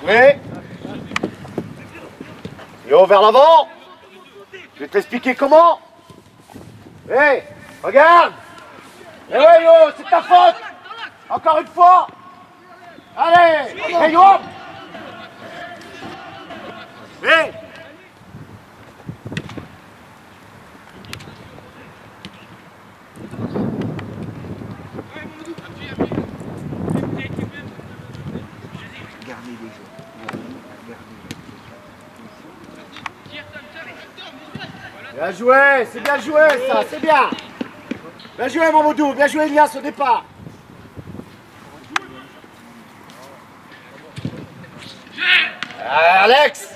Oui. Yo, vers l'avant. Je vais t'expliquer comment. Hé, hey, regarde. Eh ouais, yo, c'est ta faute. Encore une fois. Allez, hey, yo. Hé. Bien joué, c'est bien joué ça, c'est bien. Bien joué Mamadou, bien joué Elias au départ. Alex.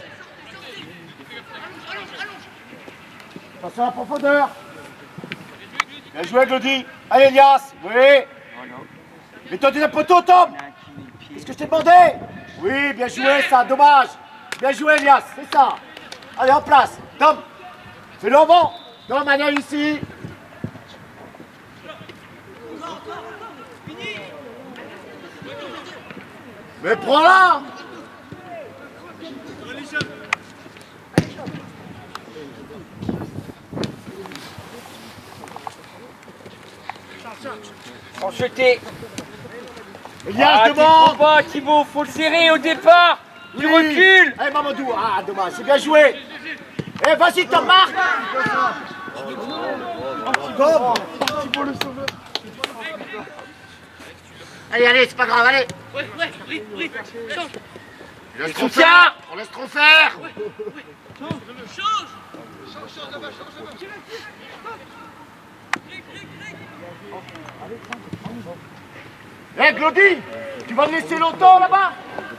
Attention à la profondeur. Bien joué Glody. Allez Elias, oui. Mets-toi du poteau Tom. Qu'est-ce que je t'ai demandé? Oui, bien joué ça, dommage. Bien joué Elias, c'est ça. Allez en place, Tom. Fais-le en vent. Tom, allez ici. Mais prends-la. Sans jeter. Elias demande. Pas Thibaut, faut le serrer au départ. Tu recules. Allez Mamadou, ah dommage, c'est bien joué. Eh vas-y Tom, marque. Tom. Thibaut le sauveur. Allez, allez, c'est pas grave, allez. Oui, change. Laisse trop faire. On laisse trop faire. Change là-bas, change. Eh Glody, tu vas me laisser longtemps là-bas?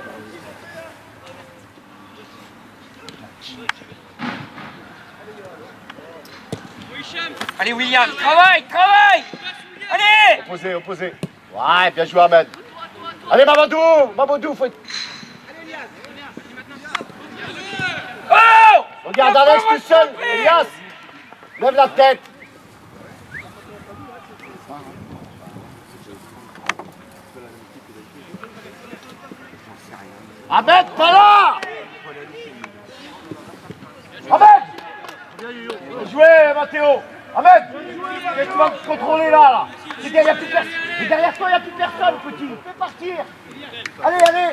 Allez William, travaille. Allez. Opposé, opposé. Ouais, bien joué Ahmed. Allez Mamadou, faut être... Oh! Regarde Alex tout seul, Elias. Lève la tête. Ahmed, pas là. Ahmed. Bien joué Mathéo. Ahmed, tu vas me contrôler là. Mais derrière toi, il n'y a plus personne, petit. Fais partir. Allez.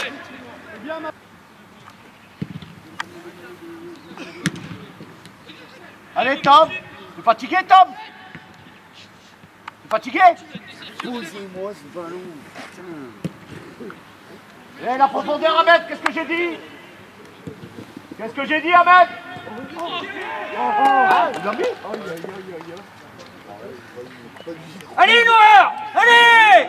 Allez, Tom. T'es fatigué, Tom? T'es fatigué? Posez-moi ce ballon. Eh, la profondeur, Ahmed, qu'est-ce que j'ai dit? Qu'est-ce que j'ai dit, Ahmed? Ah, il l'a mis? Allez Noir. Allez.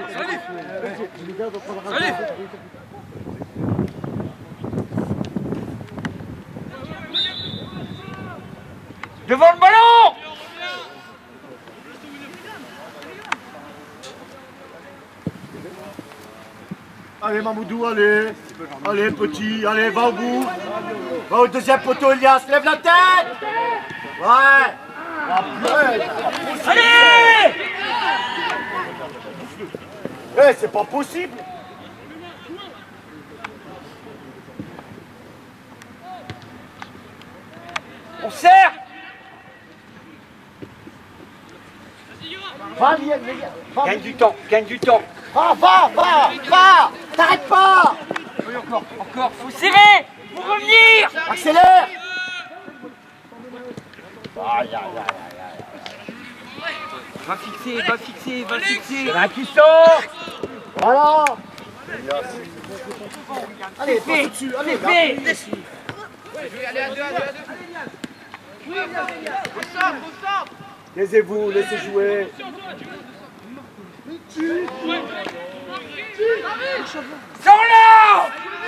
Devant le ballon. Allez, Mamoudou, allez. Allez, petit, allez, va au bout. Va au deuxième poteau, Elias, lève la tête. Ouais. Allez. Eh, c'est pas possible. On serre. Va, Elias, va. Gagne du temps. Va. T'arrêtes pas. Oui, encore. Faut serrer. Faut revenir. Accélère. Aïe. Va fixer. Il y en a un qui sort. Voilà. Allez, passe dessus. Allez, Allez, à deux. Au centre. Taisez-vous, laissez jouer. Sors là.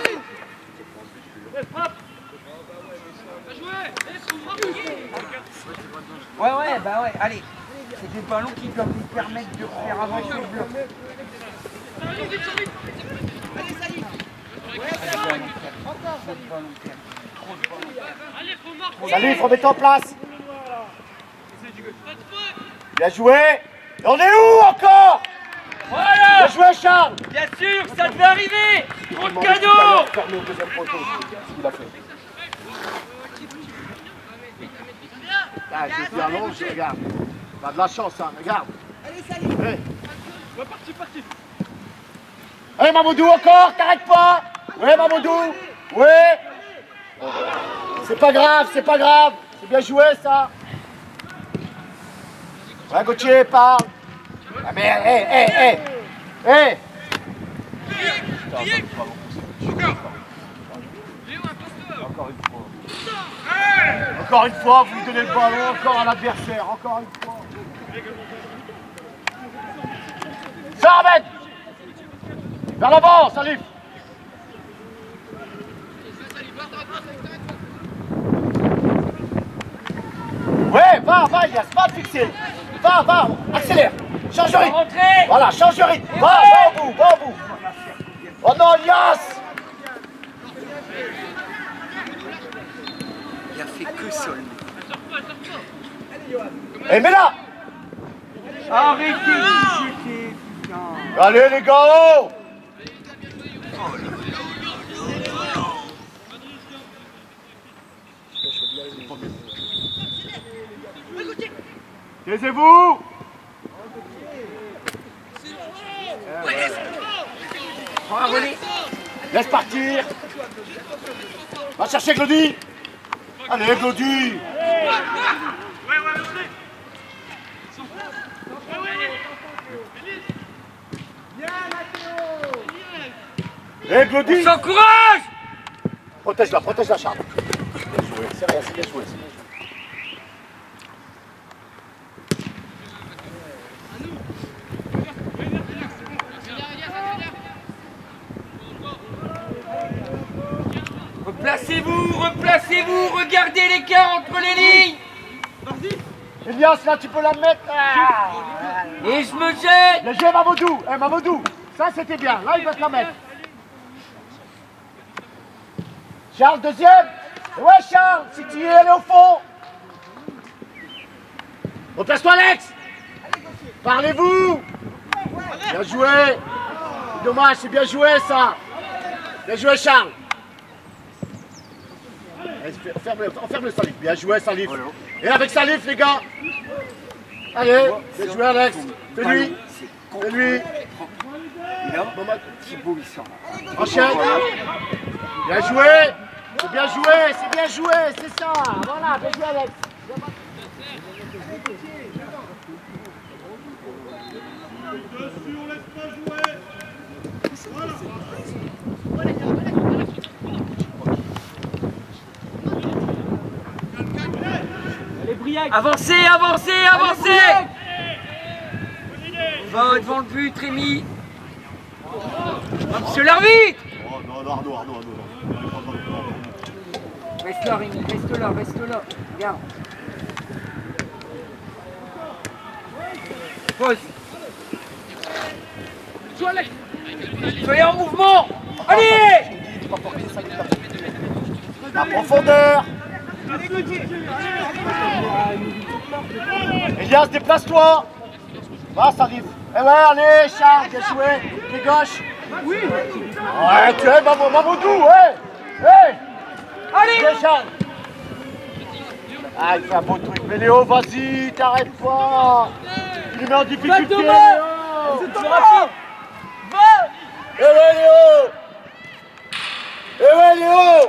Ouais, allez. C'est des ballons qui doivent nous permettre de faire avancer le bloc. Allez, Salim. Salut, faut mettre en place. Bien joué. Et on est où encore? Voilà. Bien joué, Charles. Bien sûr, ça devait arriver. Trop de cadeaux. Fermé au deuxième poteau. C'est ce qu'il a fait. Ah, je suis à l'onge, regarde. On a de la chance, hein, regarde. Allez, salut. Allez. Allez, Mamoudou, encore, t'arrêtes pas. Ouais, Mamoudou. Ouais. C'est pas grave, c'est pas grave. C'est bien joué, ça. Ouais, Gauthier, parle. Ah, mais, hé. Encore une fois, vous lui donnez le ballon, encore à l'adversaire, encore une fois. Ça, Ahmed. Vers l'avant, Salif. Ouais, va, Elias, va te fixer. Va, accélère. Change de rythme. Voilà, change de rythme. Va au bout. Oh non, Elias. Il a fait que ça. Eh, mais là. Arrêtez de jeter, putain. Allez, les gars, oh. Taisez-vous. Prends un relais. Laisse partir. Va chercher Glody. Allez, Glody. Eh, Glody. On s'encourage. Protège-la, Charles. Bien joué, c'est rien, c'est bien joué. Replacez-vous, regardez l'écart entre les lignes. Elias, là, tu peux la mettre. Et je me jette. Bien joué, Mamoudou. Eh, Mamoudou, ça, c'était bien. Là, il va te la mettre. Charles, deuxième. Ouais, Charles, si tu y es, allez au fond. Replace-toi, Alex. Parlez-vous. Bien joué. Dommage, c'est bien joué, ça. Bien joué, Charles. Enferme le Salif. Bien joué, Salif. Et avec Salif, les gars. Allez, bien joué, Alex. Fais-lui. Fais-lui. Et là, Thibaut, il sort. Enchaîne. Bien joué. C'est bien joué, c'est ça. Voilà, bien joué, Alex. Avancez. Va devant le but, Rémi. Oh, monsieur l'arbitre. Oh non, Arnaud. Reste là, Rémi, reste là. Regarde. Pause. Soyez en mouvement. Allez. La profondeur. Elias, déplace-toi. Va, Salif. Eh ouais, allez, Charles, bien joué. Pied gauche. Oui. Ouais, tu es Mamoudou, ouais. Allez. Bien, Charles. Ah, il fait un beau truc. Mais Léo, vas-y, t'arrêtes pas. Il lui met en difficulté, Léo. C'est trop rapide. Va. Eh ouais, Léo.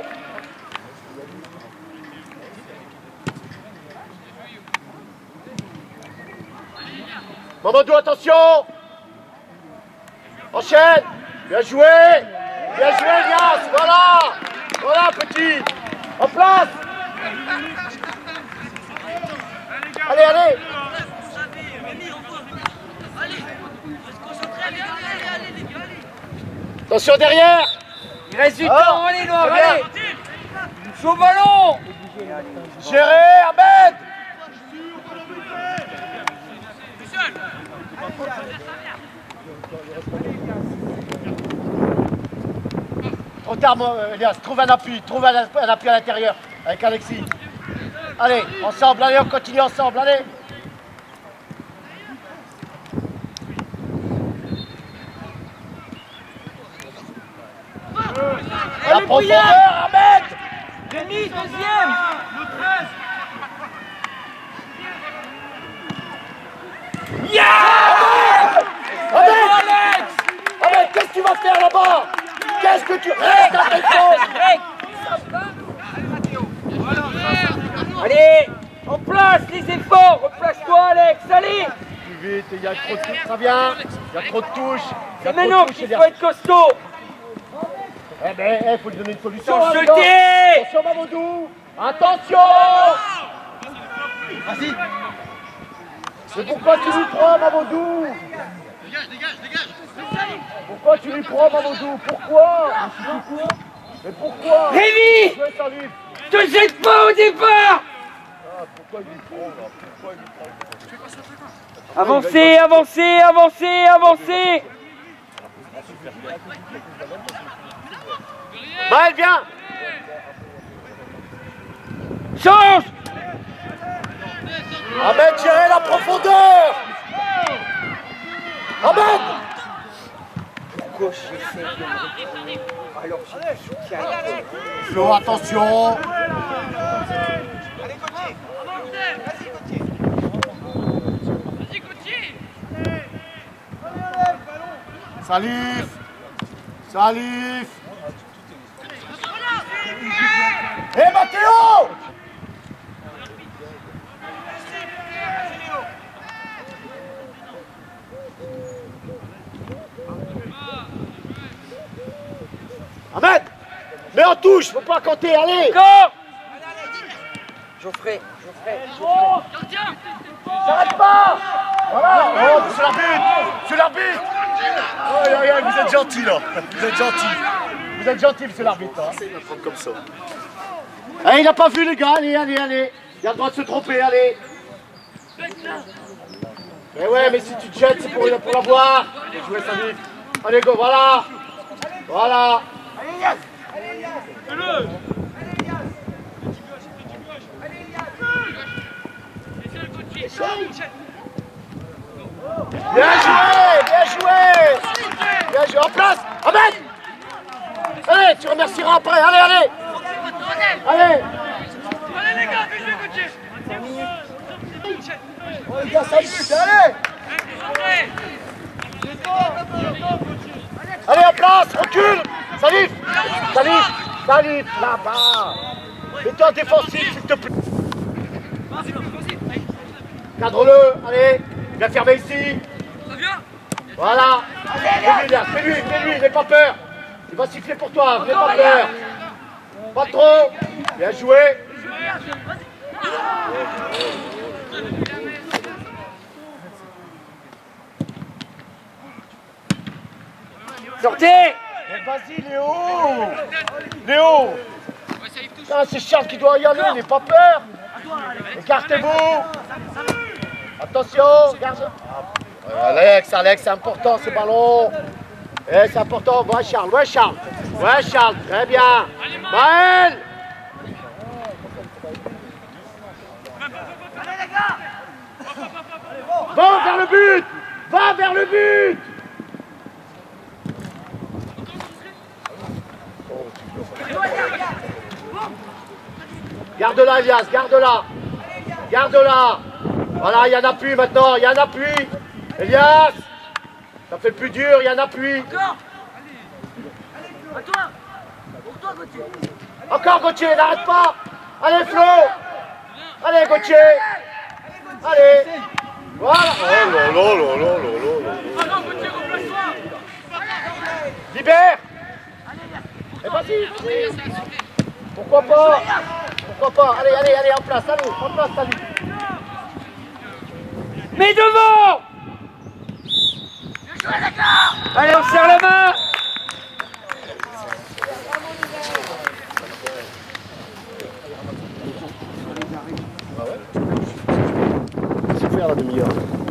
Mamadou, attention. Enchaîne. Bien joué, Elias. Voilà, petit. En place. Allez. Attention derrière. Il reste du temps, allez Noir, allez. Chaud ballon. Géré, Ahmed. Trop tard, Elias, trouve un appui à l'intérieur avec Alexis. Allez, ensemble, allez, on continue ensemble, allez. La profondeur, Ahmed. Rémi, deuxième. Ahmed, Ahmed, qu'est-ce que tu vas faire là-bas? Qu'est-ce que tu... Reste à tes postes. Allez, en place les efforts. Replace-toi, Alex. Allez. Plus vite, il y a trop de touches, très bien. Il y a trop de touches. C'est maintenant qu'il faut être costaud. Eh ben, il faut lui donner une solution. Sans hein, jeter. les gars. Attention, Mamadou. Attention. Vas-y. Mais pourquoi tu lui prends, Mamadou? Dégage. Pourquoi tu lui prends, Mamadou? Pourquoi? Mais pourquoi? Rémi, Ouais, Salif. te jette pas au départ. Ah, pourquoi il lui prend là? Pourquoi il lui prend? Avancez. Maël, viens. Change. Ahmed, gérer la profondeur. Ahmed. Gauche, j'essaie de me retourner. Alors, je soutiens. Flo, attention. Vas-y, Gauthier. Salif. Hé, Mathéo. Ahmed, mais en touche, faut pas compter, allez. Encore. Geoffrey. J'arrête pas. Voilà. Oh, monsieur l'arbitre. Aïe, vous êtes gentil là. Vous êtes gentil, monsieur l'arbitre. Il va prendre comme ça. Allez, il n'a pas vu les gars, allez. Il a le droit de se tromper, allez. Mais ouais, mais si tu te jettes, c'est pour l'avoir. Jouez, Salif. Allez, go, voilà. Bien joué, en place. Ahmed. Allez, tu remercieras après, allez. Allez les gars, fais jouer Gauthier. Oh les gars, Salif, allez. Allez, en place, recule. Salif, là-bas. Mets-toi défensif, s'il te plaît. Cadre-le, allez. Viens fermer ici. Voilà. Fais-lui, n'aie pas peur. Il va siffler pour toi, n'aie pas peur. Pas trop. Bien joué. Sortez. Mais vas-y, Léo. Ah, c'est Charles qui doit y aller, n'aie pas peur. Écartez-vous. Attention, garde. Alex, c'est important ce ballon. Eh, c'est important. Ouais, Charles. Très bien. Maël. Va vers le but. Garde-la, Elias, garde-la. Voilà, il y a un appui maintenant, Elias, ça fait le plus dur, il y a un appui. Encore Gauthier, n'arrête pas. Allez Flo. Allez Gauthier. Allez. Voilà. Oh là. Libère. Et vas-y. Pourquoi pas. Allez, en place, salut. Mais devant. Allez, on serre la main. C'est faire la demi-heure.